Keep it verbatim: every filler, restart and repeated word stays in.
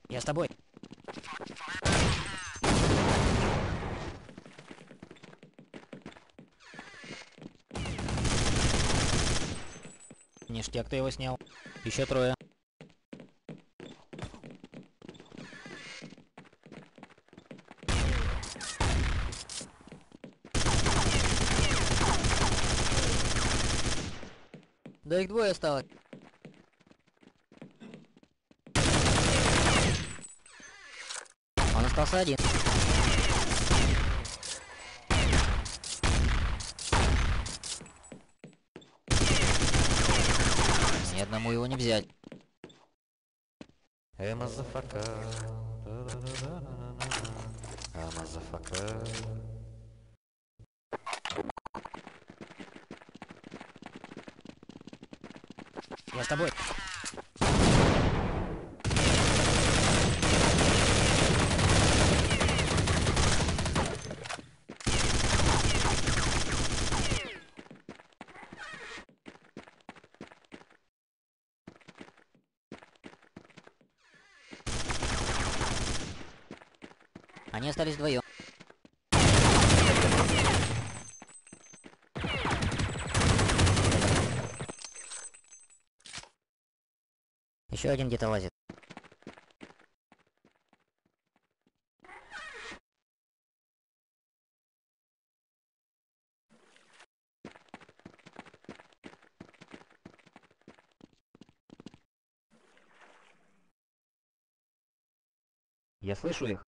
Я с тобой. Ништяк, ты его снял. Еще трое. Да их двое осталось. Он остался один. Ни одному его не взять. Hey motherfucker, а motherfucker. Я с тобой. Они остались вдвоем. Еще один где-то лазит. Я слышу их.